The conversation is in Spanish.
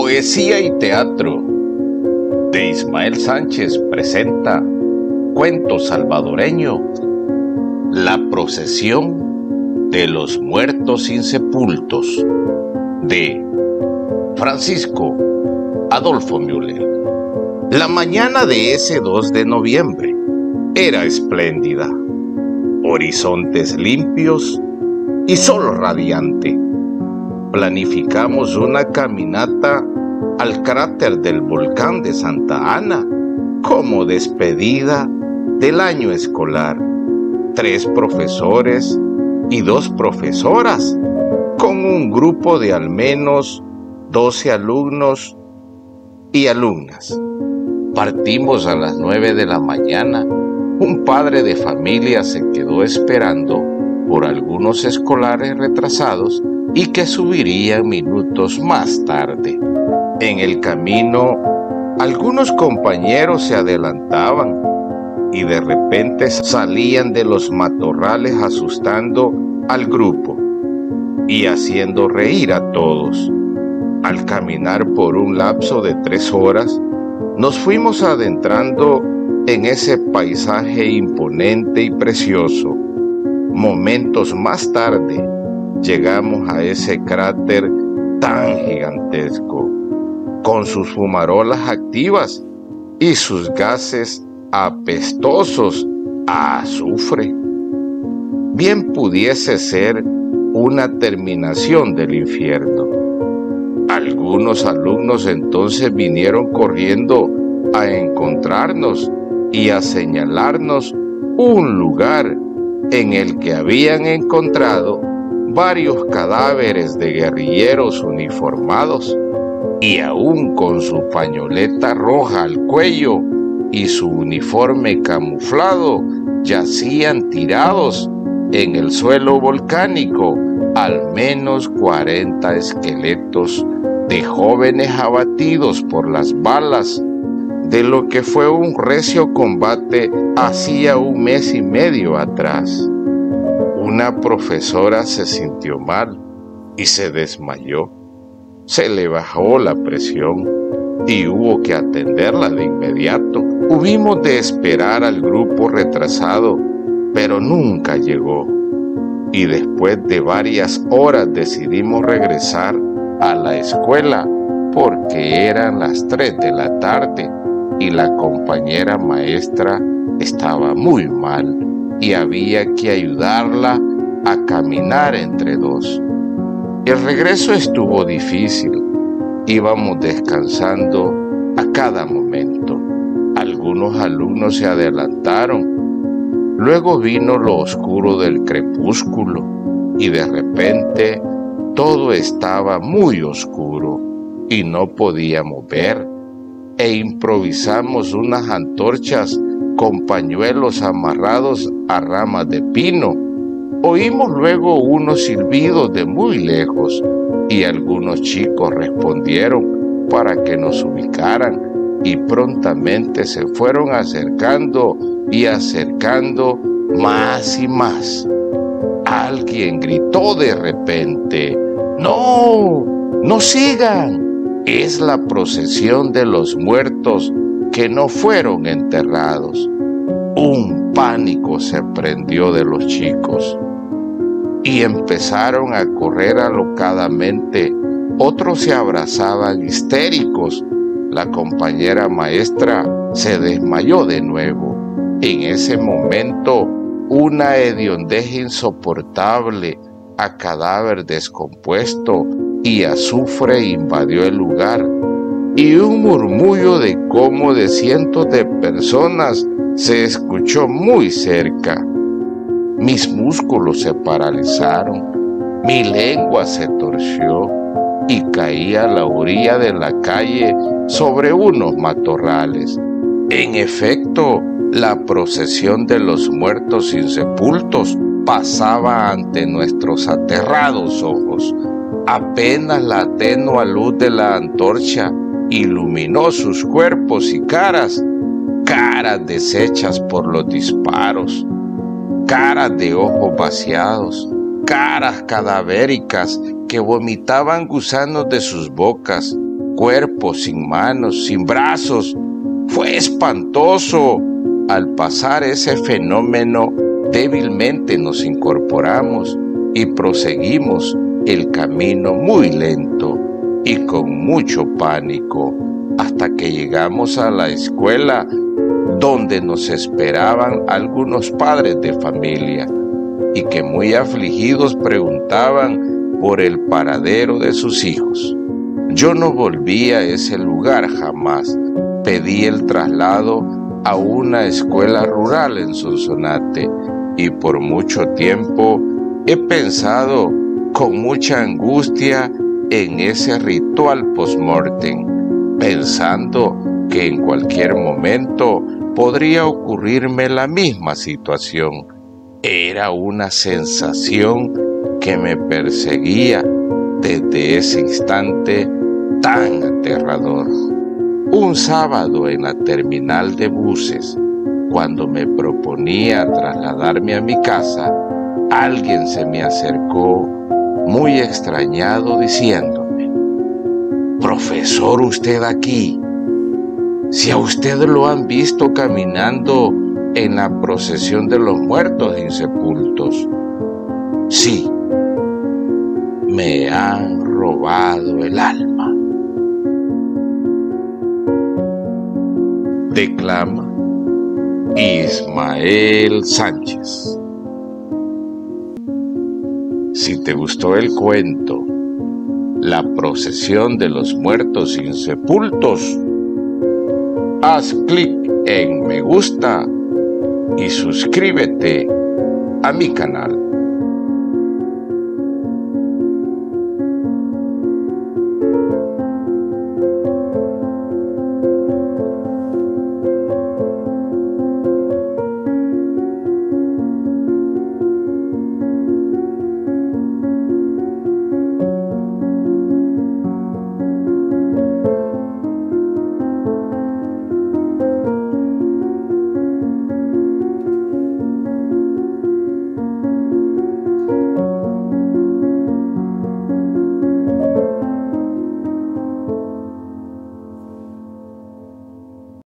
Poesía y teatro de Ismael Sánchez presenta Cuento salvadoreño, La procesión de los muertos insepultos, de Francisco Adolfo Müller. La mañana de ese 2 de noviembre era espléndida. Horizontes limpios y sol radiante. Planificamos una caminata al cráter del volcán de Santa Ana como despedida del año escolar. 3 profesores y 2 profesoras, con un grupo de al menos 12 alumnos y alumnas. Partimos a las 9 de la mañana. Un padre de familia se quedó esperando por algunos escolares retrasados y que subirían minutos más tarde. En el camino, algunos compañeros se adelantaban y de repente salían de los matorrales asustando al grupo y haciendo reír a todos. Al caminar por un lapso de 3 horas, nos fuimos adentrando en ese paisaje imponente y precioso. Momentos más tarde, llegamos a ese cráter tan gigantesco, con sus fumarolas activas y sus gases apestosos a azufre. Bien pudiese ser una terminación del infierno. Algunos alumnos entonces vinieron corriendo a encontrarnos y a señalarnos un lugar en el que habían encontrado varios cadáveres de guerrilleros uniformados y aún con su pañoleta roja al cuello y su uniforme camuflado yacían tirados en el suelo volcánico al menos 40 esqueletos de jóvenes abatidos por las balas de lo que fue un recio combate hacía 1 mes y medio atrás. Una profesora se sintió mal y se desmayó. Se le bajó la presión y hubo que atenderla de inmediato. Hubimos de esperar al grupo retrasado, pero nunca llegó. Y después de varias horas decidimos regresar a la escuela porque eran las 3 de la tarde y la compañera maestra estaba muy mal y había que ayudarla a caminar entre 2. El regreso estuvo difícil. Íbamos descansando a cada momento. Algunos alumnos se adelantaron. Luego vino lo oscuro del crepúsculo y de repente todo estaba muy oscuro y no podíamos ver. E improvisamos unas antorchas con pañuelos amarrados a ramas de pino. Oímos luego unos silbidos de muy lejos y algunos chicos respondieron para que nos ubicaran y prontamente se fueron acercando y acercando más y más. Alguien gritó de repente: ¡No! ¡No sigan! Es la procesión de los muertos que no fueron enterrados. Un pánico se prendió de los chicos y empezaron a correr alocadamente. Otros se abrazaban histéricos. La compañera maestra se desmayó de nuevo. En ese momento, una hediondez insoportable a cadáver descompuesto y azufre invadió el lugar, y un murmullo de como de cientos de personas se escuchó muy cerca. Mis músculos se paralizaron, mi lengua se torció y caí a la orilla de la calle sobre unos matorrales. En efecto, la procesión de los muertos insepultos pasaba ante nuestros aterrados ojos. Apenas la tenua luz de la antorcha iluminó sus cuerpos y caras deshechas por los disparos, caras de ojos vaciados, caras cadavéricas que vomitaban gusanos de sus bocas, cuerpos sin manos, sin brazos. Fue espantoso. Al pasar ese fenómeno, débilmente nos incorporamos y proseguimos el camino muy lento y con mucho pánico, hasta que llegamos a la escuela donde nos esperaban algunos padres de familia y que muy afligidos preguntaban por el paradero de sus hijos. Yo no volví a ese lugar jamás. Pedí el traslado a una escuela rural en Sonsonate y por mucho tiempo he pensado con mucha angustia en ese ritual post-mortem, pensando que en cualquier momento podría ocurrirme la misma situación. Era una sensación que me perseguía desde ese instante tan aterrador. Un sábado en la terminal de buses, cuando me proponía trasladarme a mi casa, alguien se me acercó muy extrañado diciéndome: «Profesor, usted aquí. Si a usted lo han visto caminando en la procesión de los muertos insepultos». Sí, me han robado el alma. Declama Ismael Sánchez. Si te gustó el cuento La procesión de los muertos insepultos, haz clic en me gusta y suscríbete a mi canal.